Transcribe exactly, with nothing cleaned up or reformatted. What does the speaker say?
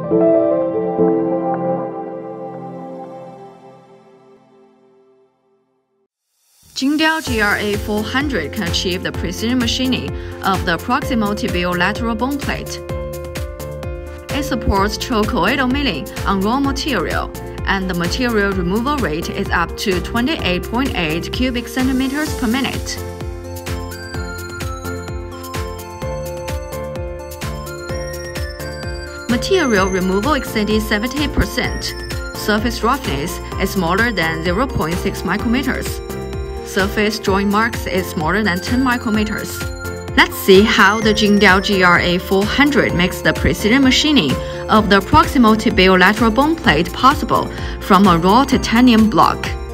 Jingdiao G R A four hundred can achieve the precision machining of the proximal tibial lateral bone plate. It supports trochoidal milling on raw material, and the material removal rate is up to twenty-eight point eight cubic centimeters per minute. Material removal exceeded seventy percent. Surface roughness is smaller than zero point six micrometers. Surface joint marks is smaller than ten micrometers. Let's see how the Jingdiao G R A four hundred makes the precision machining of the proximal tibial lateral bone plate possible from a raw titanium block.